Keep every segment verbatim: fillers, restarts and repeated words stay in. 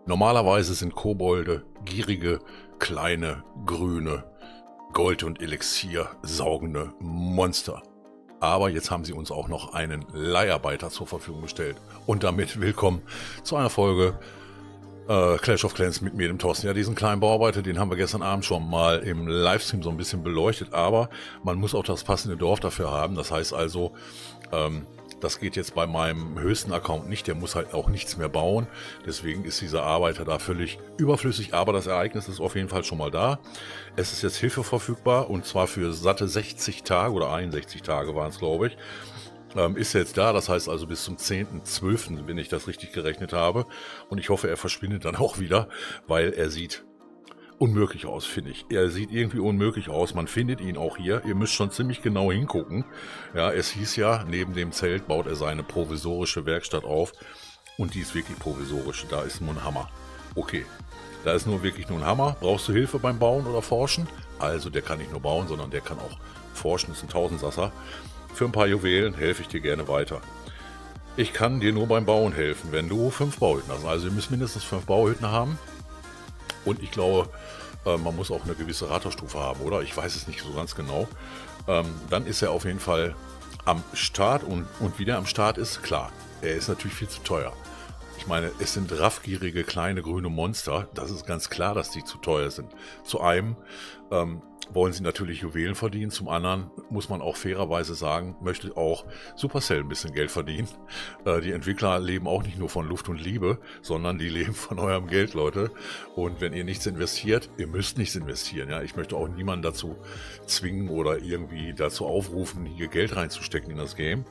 Normalerweise sind Kobolde gierige, kleine, grüne, Gold und Elixier saugende Monster. Aber jetzt haben sie uns auch noch einen Leiharbeiter zur Verfügung gestellt. Und damit willkommen zu einer Folge äh, Clash of Clans mit mir, dem Thorsten. Ja, diesen kleinen Bauarbeiter, den haben wir gestern Abend schon mal im Livestream so ein bisschen beleuchtet. Aber man muss auch das passende Dorf dafür haben. Das heißt also, ähm, das geht jetzt bei meinem höchsten Account nicht. Der muss halt auch nichts mehr bauen. Deswegen ist dieser Arbeiter da völlig überflüssig. Aber das Ereignis ist auf jeden Fall schon mal da. Es ist jetzt Hilfe verfügbar und zwar für satte sechzig Tage oder einundsechzig Tage waren es, glaube ich. Ähm, ist jetzt da. Das heißt also bis zum zehnten zwölften, wenn ich das richtig gerechnet habe. Und ich hoffe, er verschwindet dann auch wieder, weil er sieht unmöglich aus, finde ich. Er sieht irgendwie unmöglich aus. Man findet ihn auch hier. Ihr müsst schon ziemlich genau hingucken. Ja, es hieß ja, neben dem Zelt baut er seine provisorische Werkstatt auf. Und die ist wirklich provisorisch. Da ist nur ein Hammer. Okay, da ist nur wirklich nur ein Hammer. Brauchst du Hilfe beim Bauen oder Forschen? Also der kann nicht nur bauen, sondern der kann auch forschen. Das ist ein Tausendsasser. Für ein paar Juwelen helfe ich dir gerne weiter. Ich kann dir nur beim Bauen helfen, wenn du fünf Bauhütten hast. Also ihr müsst mindestens fünf Bauhütten haben. Und ich glaube, äh, man muss auch eine gewisse Raterstufe haben, oder? Ich weiß es nicht so ganz genau. Ähm, dann ist er auf jeden Fall am Start. Und, und wie der am Start ist, klar, er ist natürlich viel zu teuer. Ich meine, es sind raffgierige, kleine, grüne Monster. Das ist ganz klar, dass die zu teuer sind. Zu einem ähm, wollen sie natürlich Juwelen verdienen. Zum anderen muss man auch fairerweise sagen, möchte auch Supercell ein bisschen Geld verdienen. Äh, die Entwickler leben auch nicht nur von Luft und Liebe, sondern die leben von eurem Geld, Leute. Und wenn ihr nichts investiert, ihr müsst nichts investieren. Ja? Ich möchte auch niemanden dazu zwingen oder irgendwie dazu aufrufen, hier Geld reinzustecken in das Game.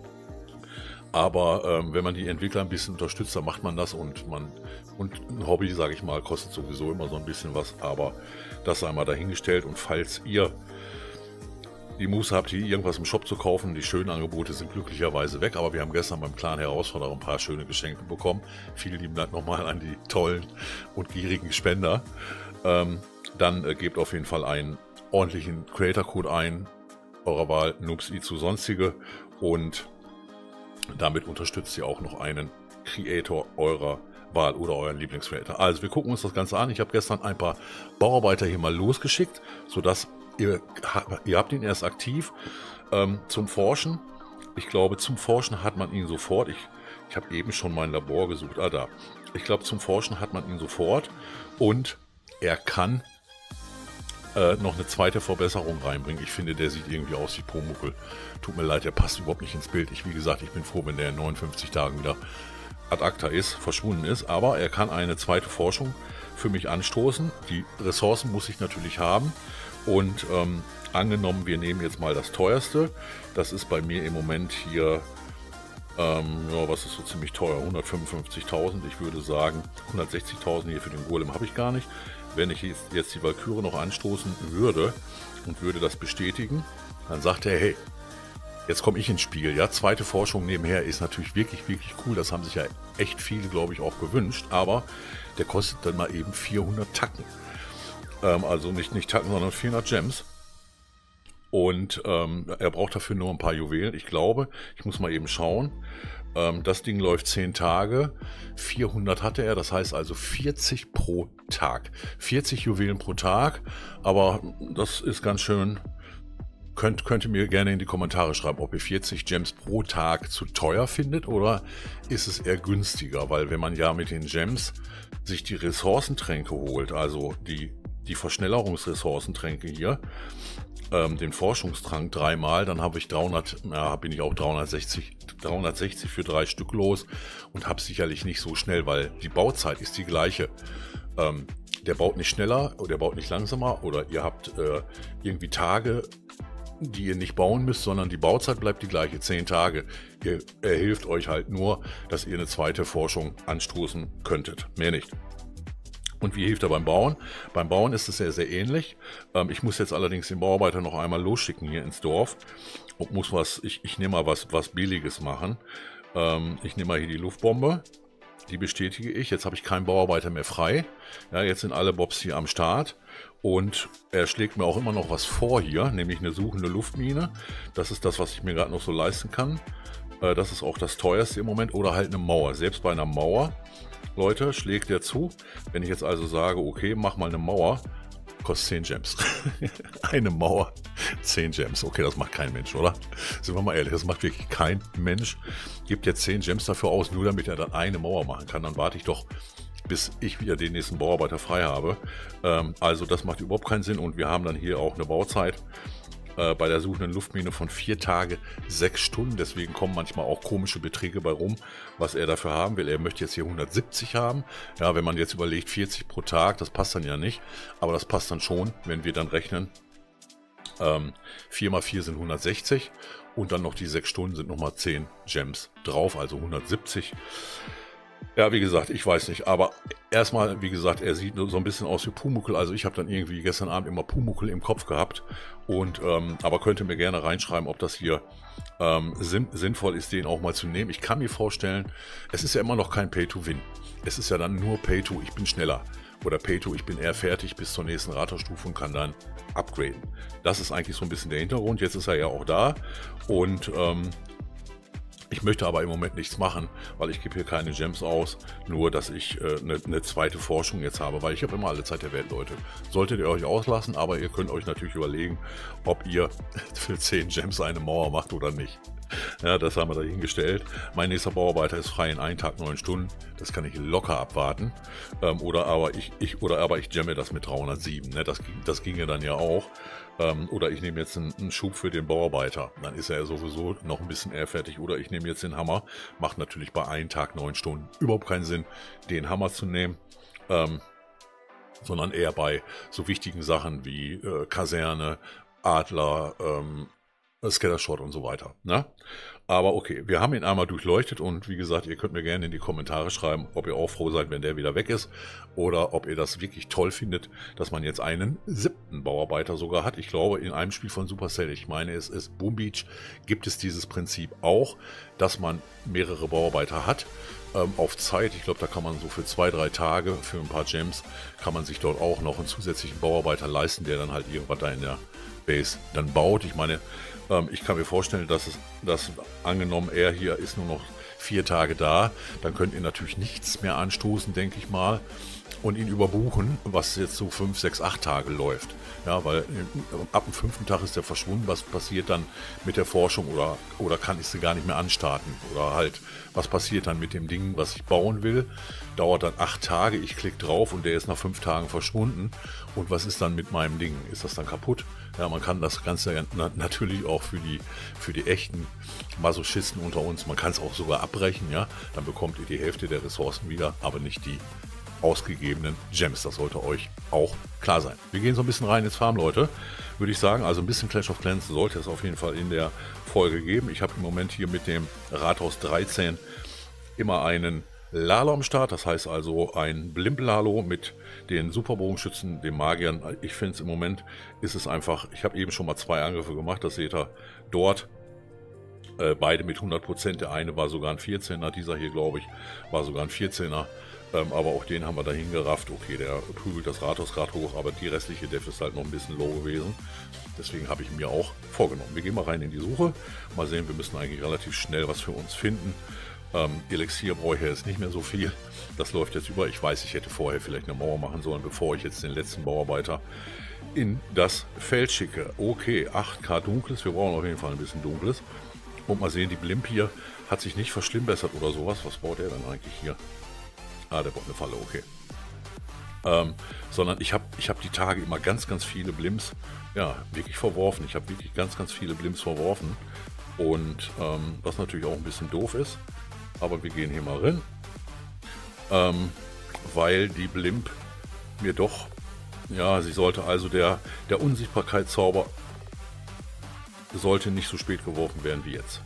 Aber ähm, wenn man die Entwickler ein bisschen unterstützt, dann macht man das und man und ein Hobby, sage ich mal, kostet sowieso immer so ein bisschen was, aber das sei mal dahingestellt. Und falls ihr die Muße habt, hier irgendwas im Shop zu kaufen, die schönen Angebote sind glücklicherweise weg, aber wir haben gestern beim Clan Herausforderer ein paar schöne Geschenke bekommen. Vielen lieben Dank nochmal an die tollen und gierigen Spender. Ähm, dann äh, gebt auf jeden Fall einen ordentlichen Creator-Code ein, eurer Wahl, Noobs zu sonstige, und damit unterstützt ihr auch noch einen Creator eurer Wahl oder euren Lieblingscreator. Also wir gucken uns das Ganze an. Ich habe gestern ein paar Bauarbeiter hier mal losgeschickt, sodass ihr, ihr habt ihn erst aktiv ähm, zum Forschen. Ich glaube, zum Forschen hat man ihn sofort. Ich, ich habe eben schon mein Labor gesucht. Ah, da. Ich glaube, zum Forschen hat man ihn sofort und er kann Äh, noch eine zweite Verbesserung reinbringen. Ich finde, der sieht irgendwie aus wie Pumuckl. Tut mir leid, der passt überhaupt nicht ins Bild. Ich, wie gesagt, ich bin froh, wenn der in neunundfünfzig Tagen wieder ad acta ist, verschwunden ist. Aber er kann eine zweite Forschung für mich anstoßen. Die Ressourcen muss ich natürlich haben. Und ähm, angenommen, wir nehmen jetzt mal das teuerste. Das ist bei mir im Moment hier, ähm, ja, was ist so ziemlich teuer? hundertfünfundfünfzigtausend. Ich würde sagen, hundertsechzigtausend hier für den Golem habe ich gar nicht. Wenn ich jetzt die Walküre noch anstoßen würde und würde das bestätigen, dann sagt er, hey, jetzt komme ich ins Spiel. Ja, zweite Forschung nebenher ist natürlich wirklich, wirklich cool. Das haben sich ja echt viele, glaube ich, auch gewünscht. Aber der kostet dann mal eben vierhundert Tacken. Ähm, also nicht, nicht Tacken, sondern vierhundert Gems. Und ähm, er braucht dafür nur ein paar Juwelen. Ich glaube, ich muss mal eben schauen. Ähm, das Ding läuft zehn Tage. vierhundert hatte er, das heißt also vierzig pro Tag. vierzig Juwelen pro Tag. Aber das ist ganz schön. Könnt, könnt ihr mir gerne in die Kommentare schreiben, ob ihr vierzig Gems pro Tag zu teuer findet oder ist es eher günstiger. Weil wenn man ja mit den Gems sich die Ressourcentränke holt, also die, die Verschnellerungsressourcentränke hier, den Forschungstrank dreimal, dann habe ich dreihundert, ja, bin ich auch dreihundertsechzig, dreihundertsechzig für drei Stück los und habe sicherlich nicht so schnell, weil die Bauzeit ist die gleiche. Ähm, der baut nicht schneller oder der baut nicht langsamer oder ihr habt äh, irgendwie Tage, die ihr nicht bauen müsst, sondern die Bauzeit bleibt die gleiche, zehn Tage. Ihr, er hilft euch halt nur, dass ihr eine zweite Forschung anstoßen könntet, mehr nicht. Und wie hilft er beim Bauen? Beim Bauen ist es sehr, sehr ähnlich. Ähm, ich muss jetzt allerdings den Bauarbeiter noch einmal losschicken hier ins Dorf und muss was, ich, ich nehme mal was, was Billiges machen. Ähm, ich nehme mal hier die Luftbombe, die bestätige ich. Jetzt habe ich keinen Bauarbeiter mehr frei. Ja, jetzt sind alle Bobs hier am Start und er schlägt mir auch immer noch was vor hier, nämlich eine suchende Luftmine. Das ist das, was ich mir gerade noch so leisten kann. Äh, das ist auch das teuerste im Moment oder halt eine Mauer. Selbst bei einer Mauer Leute, schlägt der zu. Wenn ich jetzt also sage, okay, mach mal eine Mauer, kostet zehn Gems. Eine Mauer, zehn Gems. Okay, das macht kein Mensch, oder? Sind wir mal ehrlich, das macht wirklich kein Mensch. Gibt jetzt zehn Gems dafür aus, nur damit er dann eine Mauer machen kann. Dann warte ich doch, bis ich wieder den nächsten Bauarbeiter frei habe. Ähm, also das macht überhaupt keinen Sinn. Und wir haben dann hier auch eine Bauzeit äh, bei der suchenden Luftmine von vier Tage, sechs Stunden. Deswegen kommen manchmal auch komische Beträge bei rum, was er dafür haben will. Er möchte jetzt hier hundertsiebzig haben. Ja, wenn man jetzt überlegt, vierzig pro Tag, das passt dann ja nicht. Aber das passt dann schon, wenn wir dann rechnen. Ähm, vier mal vier sind hundertsechzig und dann noch die sechs Stunden sind nochmal zehn Gems drauf, also hundertsiebzig. Ja, wie gesagt, ich weiß nicht, aber erstmal, wie gesagt, er sieht so ein bisschen aus wie Pumuckl, also ich habe dann irgendwie gestern Abend immer Pumuckl im Kopf gehabt und, ähm, aber könnt ihr mir gerne reinschreiben, ob das hier ähm, sinn sinnvoll ist, den auch mal zu nehmen. Ich kann mir vorstellen, es ist ja immer noch kein Pay-to-Win, es ist ja dann nur Pay-to, ich bin schneller. Oder Pay-to, ich bin eher fertig bis zur nächsten Raterstufe und kann dann upgraden. Das ist eigentlich so ein bisschen der Hintergrund. Jetzt ist er ja auch da und ähm, ich möchte aber im Moment nichts machen, weil ich gebe hier keine Gems aus, nur dass ich äh, eine, eine zweite Forschung jetzt habe, weil ich habe immer alle Zeit der Welt, Leute. Solltet ihr euch auslassen, aber ihr könnt euch natürlich überlegen, ob ihr für zehn Gems eine Mauer macht oder nicht. Ja, das haben wir dahingestellt. Mein nächster Bauarbeiter ist frei in einem Tag neun Stunden. Das kann ich locker abwarten. Ähm, oder aber ich, ich oder aber ich jamme das mit dreihundertsieben. Ne? Das, das ginge dann ja auch. Ähm, oder ich nehme jetzt einen, einen Schub für den Bauarbeiter. Dann ist er ja sowieso noch ein bisschen eher fertig. Oder ich nehme jetzt den Hammer. Macht natürlich bei einem Tag neun Stunden überhaupt keinen Sinn, den Hammer zu nehmen. Ähm, sondern eher bei so wichtigen Sachen wie äh, Kaserne, Adler, ähm, Scattershot und so weiter. Ne? Aber okay, wir haben ihn einmal durchleuchtet und wie gesagt, ihr könnt mir gerne in die Kommentare schreiben, ob ihr auch froh seid, wenn der wieder weg ist oder ob ihr das wirklich toll findet, dass man jetzt einen siebten Bauarbeiter sogar hat. Ich glaube, in einem Spiel von Supercell, ich meine es ist Boom Beach, gibt es dieses Prinzip auch, dass man mehrere Bauarbeiter hat. Ähm, auf Zeit, ich glaube, da kann man so für zwei, drei Tage, für ein paar Gems, kann man sich dort auch noch einen zusätzlichen Bauarbeiter leisten, der dann halt irgendwas da in der Base dann baut. Ich meine, ähm, ich kann mir vorstellen, dass es, dass angenommen, er hier ist nur noch vier Tage da, dann könnt ihr natürlich nichts mehr anstoßen, denke ich mal, und ihn überbuchen, was jetzt so fünf, sechs, acht Tage läuft. Ja, weil ab dem fünften Tag ist er verschwunden. Was passiert dann mit der Forschung oder, oder kann ich sie gar nicht mehr anstarten? Oder halt, was passiert dann mit dem Ding, was ich bauen will? Dauert dann acht Tage, ich klicke drauf und der ist nach fünf Tagen verschwunden. Und was ist dann mit meinem Ding? Ist das dann kaputt? Ja, man kann das Ganze natürlich auch für die, für die echten Masochisten unter uns, man kann es auch sogar abbrechen, ja. Dann bekommt ihr die Hälfte der Ressourcen wieder, aber nicht die ausgegebenen Gems. Das sollte euch auch klar sein. Wir gehen so ein bisschen rein ins Farm, Leute, würde ich sagen. Also ein bisschen Clash of Clans sollte es auf jeden Fall in der Folge geben. Ich habe im Moment hier mit dem Rathaus dreizehn immer einen Lalo am Start. Das heißt also ein Blimp-Lalo mit den Superbogenschützen, den Magiern. Ich finde es im Moment ist es einfach, ich habe eben schon mal zwei Angriffe gemacht, das seht ihr dort. Äh, beide mit hundert Prozent. Der eine war sogar ein vierzehner, dieser hier glaube ich war sogar ein vierzehner. Ähm, aber auch den haben wir dahin gerafft. Okay, der prügelt das Rathaus gerade hoch, aber die restliche Def ist halt noch ein bisschen low gewesen. Deswegen habe ich mir auch vorgenommen. Wir gehen mal rein in die Suche. Mal sehen, wir müssen eigentlich relativ schnell was für uns finden. Ähm, Elixier brauche ich ja jetzt nicht mehr so viel. Das läuft jetzt über. Ich weiß, ich hätte vorher vielleicht eine Mauer machen sollen, bevor ich jetzt den letzten Bauarbeiter in das Feld schicke. Okay, acht K Dunkles. Wir brauchen auf jeden Fall ein bisschen Dunkles. Und mal sehen, die Blimp hier hat sich nicht verschlimmbessert oder sowas. Was baut er dann eigentlich hier? Ah, der baut eine Falle, okay. Ähm, sondern ich habe ich hab die Tage immer ganz, ganz viele Blimps, ja, wirklich verworfen. Ich habe wirklich ganz, ganz viele Blimps verworfen. Und ähm, was natürlich auch ein bisschen doof ist. Aber wir gehen hier mal rein. Ähm, weil die Blimp mir doch, ja, sie sollte also der, der Unsichtbarkeitszauber sollte nicht so spät geworfen werden wie jetzt.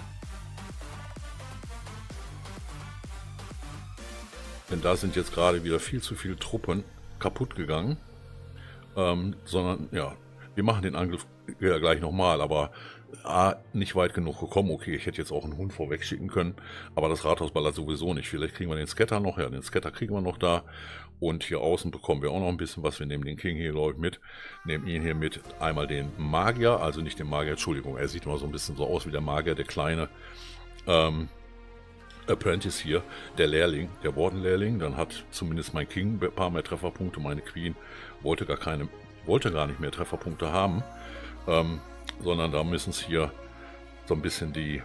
Denn da sind jetzt gerade wieder viel zu viele Truppen kaputt gegangen. Ähm, sondern, ja, wir machen den Angriff ja gleich nochmal, aber A, nicht weit genug gekommen. Okay, ich hätte jetzt auch einen Hund vorweg schicken können, aber das Rathaus ballert sowieso nicht. Vielleicht kriegen wir den Scatter noch, ja, den Scatter kriegen wir noch da. Und hier außen bekommen wir auch noch ein bisschen was. Wir nehmen den King hier, glaube ich, mit. Nehmen ihn hier mit. Einmal den Magier, also nicht den Magier, Entschuldigung, er sieht immer so ein bisschen so aus wie der Magier, der Kleine. Ähm, Apprentice hier, der Lehrling, der Warden-Lehrling. Dann hat zumindest mein King ein paar mehr Trefferpunkte. Meine Queen wollte gar keine, wollte gar nicht mehr Trefferpunkte haben. Ähm, sondern da müssen es hier so ein bisschen die,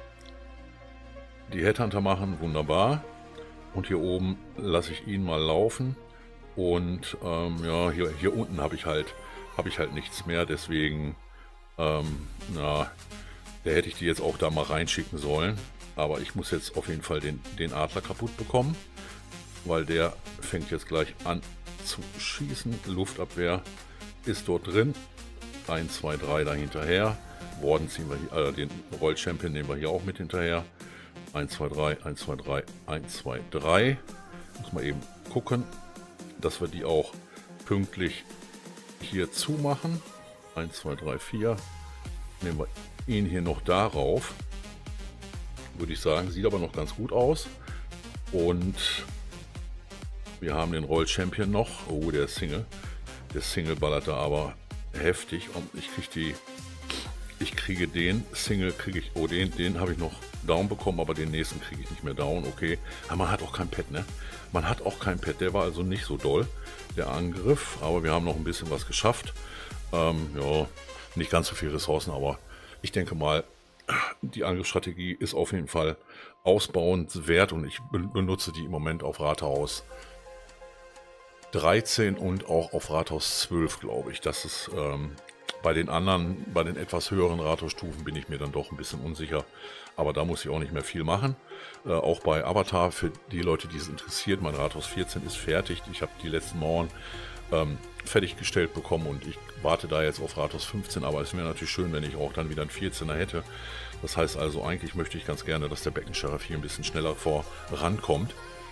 die Headhunter machen. Wunderbar. Und hier oben lasse ich ihn mal laufen. Und ähm, ja, hier, hier unten habe ich halt, habe ich halt nichts mehr. Deswegen, ähm, na, da hätte ich die jetzt auch da mal reinschicken sollen. Aber ich muss jetzt auf jeden Fall den, den Adler kaputt bekommen, weil der fängt jetzt gleich an zu schießen. Luftabwehr ist dort drin. eins, zwei, drei da hinterher. Warden ziehen wir hier, äh, den Roll Champion nehmen wir hier auch mit hinterher. eins, zwei, drei, eins, zwei, drei, eins, zwei, drei. Muss mal eben gucken, dass wir die auch pünktlich hier zumachen. eins, zwei, drei, vier. Nehmen wir ihn hier noch darauf. Würde ich sagen, sieht aber noch ganz gut aus. Und wir haben den Roll Champion noch. Oh, der Single. Der Single ballert da aber heftig. Und ich kriege die. Ich kriege den Single, kriege ich. Oh, den, den habe ich noch down bekommen, aber den nächsten kriege ich nicht mehr down. Okay. Aber man hat auch kein Pad, ne? Man hat auch kein Pad. Der war also nicht so doll, der Angriff. Aber wir haben noch ein bisschen was geschafft. Ähm, ja, nicht ganz so viele Ressourcen, aber ich denke mal, die Angriffsstrategie ist auf jeden Fall ausbauenswert und ich benutze die im Moment auf Rathaus dreizehn und auch auf Rathaus zwölf, glaube ich. Das ist ähm, bei den anderen, bei den etwas höheren Rathausstufen bin ich mir dann doch ein bisschen unsicher. Aber da muss ich auch nicht mehr viel machen. Äh, auch bei Avatar, für die Leute, die es interessiert, mein Rathaus vierzehn ist fertig. Ich habe die letzten Mauern ähm, fertiggestellt bekommen und ich warte da jetzt auf Rathaus fünfzehn, aber es wäre natürlich schön, wenn ich auch dann wieder einen vierzehner hätte. Das heißt also, eigentlich möchte ich ganz gerne, dass der Beckensheriff hier ein bisschen schneller vorankommt.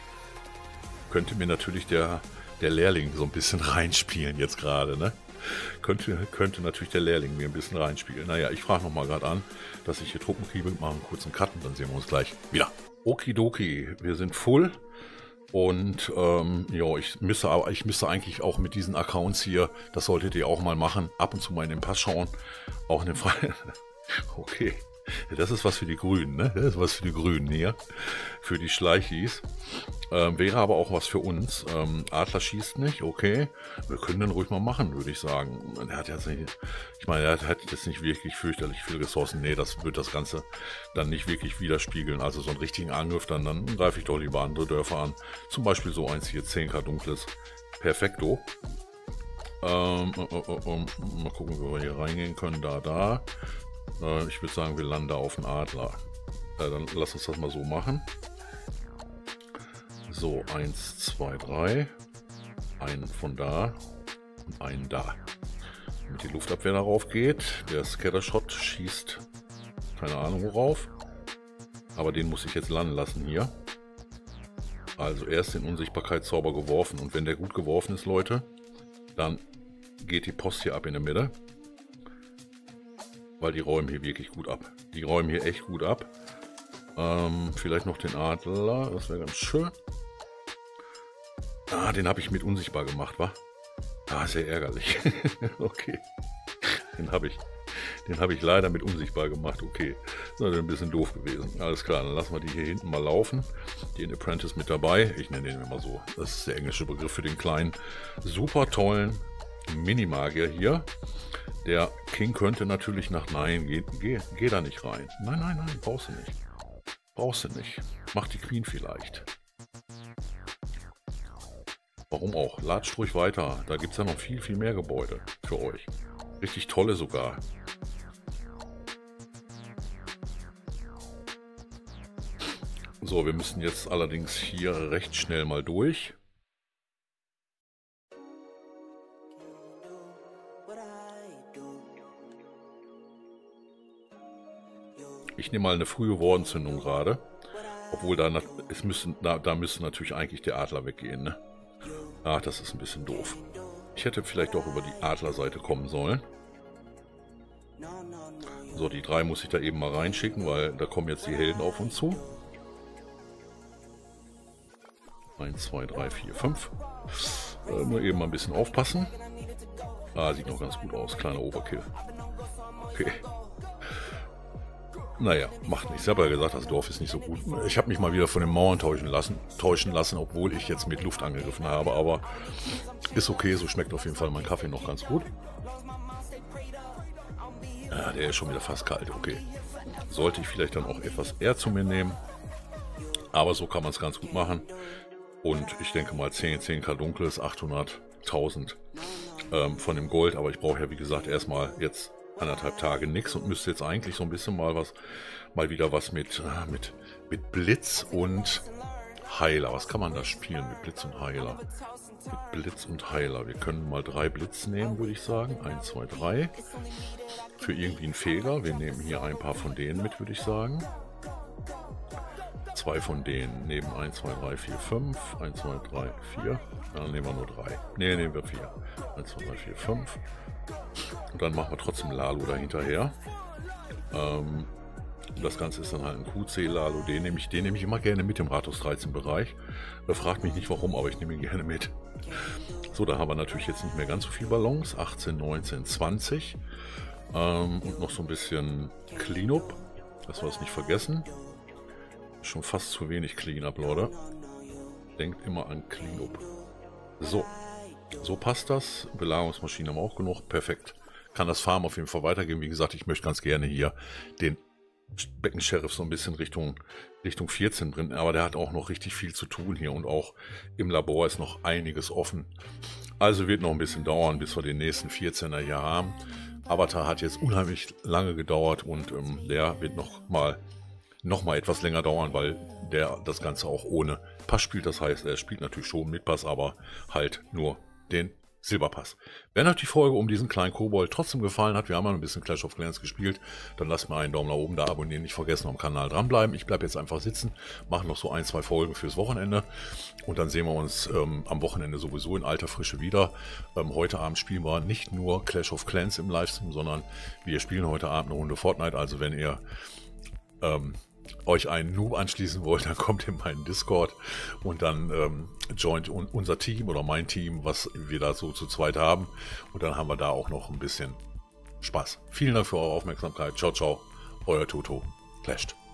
Könnte mir natürlich der, der Lehrling so ein bisschen reinspielen jetzt gerade, ne? Könnte, könnte natürlich der Lehrling mir ein bisschen reinspielen. Naja, ich frage nochmal gerade an, dass ich hier Truppen kriege, machen einen kurzen Cut und dann sehen wir uns gleich wieder. Okidoki, wir sind full. Und ähm, ja, ich müsste, aber ich müsste eigentlich auch mit diesen Accounts hier, das solltet ihr auch mal machen, ab und zu mal in den Pass schauen. Auch in den Fall. Okay. Das ist was für die Grünen, ne? Das ist was für die Grünen hier. Für die Schleichis. Ähm, wäre aber auch was für uns. Ähm, Adler schießt nicht, okay. Wir können den ruhig mal machen, würde ich sagen. Er hat jetzt nicht, ich meine, er hat jetzt nicht wirklich fürchterlich viele Ressourcen. Nee, das wird das Ganze dann nicht wirklich widerspiegeln. Also so einen richtigen Angriff, dann, dann greife ich doch lieber andere Dörfer an. Zum Beispiel so eins hier, zehn K dunkles. Perfekto. Ähm, äh, äh, äh, mal gucken, wo wir hier reingehen können. Da, da. Ich würde sagen, wir landen da auf den Adler. Äh, dann lass uns das mal so machen. So, eins, zwei, drei. Einen von da und einen da. Damit die Luftabwehr darauf geht. Der Scattershot schießt keine Ahnung worauf. Aber den muss ich jetzt landen lassen hier. Also erst den Unsichtbarkeitszauber geworfen. Und wenn der gut geworfen ist, Leute, dann geht die Post hier ab in der Mitte. Weil die räumen hier wirklich gut ab. Die räumen hier echt gut ab. Ähm, vielleicht noch den Adler. Das wäre ganz schön. Ah, den habe ich mit unsichtbar gemacht, wa? Ah, sehr ärgerlich. Okay. Den habe ich, den habe ich leider mit unsichtbar gemacht. Okay. Das ist ein bisschen doof gewesen. Alles klar, dann lassen wir die hier hinten mal laufen. Den Apprentice mit dabei. Ich nenne den immer so. Das ist der englische Begriff für den kleinen, super tollen Minimagier hier. Der King könnte natürlich nach Nein, geh, geh, geh da nicht rein. Nein, nein, nein, brauchst du nicht. Brauchst du nicht. Mach die Queen vielleicht. Warum auch? Latscht ruhig weiter. Da gibt es ja noch viel, viel mehr Gebäude für euch. Richtig tolle sogar. So, wir müssen jetzt allerdings hier recht schnell mal durch. Ich nehme mal eine frühe Wardenzündung gerade. Obwohl da, es müssen, da, da müsste natürlich eigentlich der Adler weggehen, ne? Ach, das ist ein bisschen doof. Ich hätte vielleicht auch über die Adlerseite kommen sollen. So, die drei muss ich da eben mal reinschicken, weil da kommen jetzt die Helden auf uns zu. eins, zwei, drei, vier, fünf. Äh, nur eben mal ein bisschen aufpassen. Ah, sieht noch ganz gut aus. Kleiner Overkill. Okay. Naja, macht nichts. Ich habe ja gesagt, das Dorf ist nicht so gut. Ich habe mich mal wieder von den Mauern täuschen lassen, täuschen lassen, obwohl ich jetzt mit Luft angegriffen habe. Aber ist okay, so schmeckt auf jeden Fall mein Kaffee noch ganz gut. Ja, der ist schon wieder fast kalt, okay. Sollte ich vielleicht dann auch etwas eher zu mir nehmen. Aber so kann man es ganz gut machen. Und ich denke mal zehn, zehn K dunkles, achthundert, tausend ähm, von dem Gold. Aber ich brauche ja wie gesagt erstmal jetzt anderthalb Tage nichts und müsste jetzt eigentlich so ein bisschen mal was, mal wieder was mit, mit, mit Blitz und Heiler. Was kann man da spielen mit Blitz und Heiler? Mit Blitz und Heiler. Wir können mal drei Blitz nehmen, würde ich sagen. eins, zwei, drei. Für irgendwie einen Fehler. Wir nehmen hier ein paar von denen mit, würde ich sagen. Zwei von denen. Nehmen eins, zwei, drei, vier, fünf. eins, zwei, drei, vier. Dann nehmen wir nur drei. Ne, nehmen wir vier. eins, zwei, drei, vier, fünf. Und dann machen wir trotzdem Lalo dahinterher. Ähm, das Ganze ist dann halt ein Q C-Lalo. Den nehme ich, den nehme ich immer gerne mit im Rathaus dreizehn Bereich. Er fragt mich nicht warum, aber ich nehme ihn gerne mit. So, da haben wir natürlich jetzt nicht mehr ganz so viel Ballons. achtzehn, neunzehn, zwanzig. Ähm, und noch so ein bisschen Cleanup. Dass wir es nicht vergessen. Schon fast zu wenig Cleanup, Leute. Denkt immer an Cleanup. So. So passt das. Belagerungsmaschinen haben wir auch genug. Perfekt. Kann das Farm auf jeden Fall weitergehen. Wie gesagt, ich möchte ganz gerne hier den Becken-Sheriff so ein bisschen Richtung, Richtung vierzehn bringen. Aber der hat auch noch richtig viel zu tun hier. Und auch im Labor ist noch einiges offen. Also wird noch ein bisschen dauern, bis wir den nächsten vierzehner hier haben. Avatar hat jetzt unheimlich lange gedauert. Und ähm, der wird noch mal, noch mal etwas länger dauern, weil der das Ganze auch ohne Pass spielt. Das heißt, er spielt natürlich schon mit Pass, aber halt nur den Silberpass. Wenn euch die Folge um diesen kleinen Kobold trotzdem gefallen hat, wir haben ja ein bisschen Clash of Clans gespielt, dann lasst mal einen Daumen nach oben da, abonnieren, nicht vergessen, am Kanal dranbleiben. Ich bleibe jetzt einfach sitzen, mache noch so ein, zwei Folgen fürs Wochenende und dann sehen wir uns ähm, am Wochenende sowieso in alter Frische wieder. Ähm, heute Abend spielen wir nicht nur Clash of Clans im Livestream, sondern wir spielen heute Abend eine Runde Fortnite, also wenn ihr ähm, euch einen Noob anschließen wollt, dann kommt in meinen Discord und dann ähm, joint un unser Team oder mein Team, was wir da so zu zweit haben. Und dann haben wir da auch noch ein bisschen Spaß. Vielen Dank für eure Aufmerksamkeit. Ciao, ciao. Euer Toto. Clashed.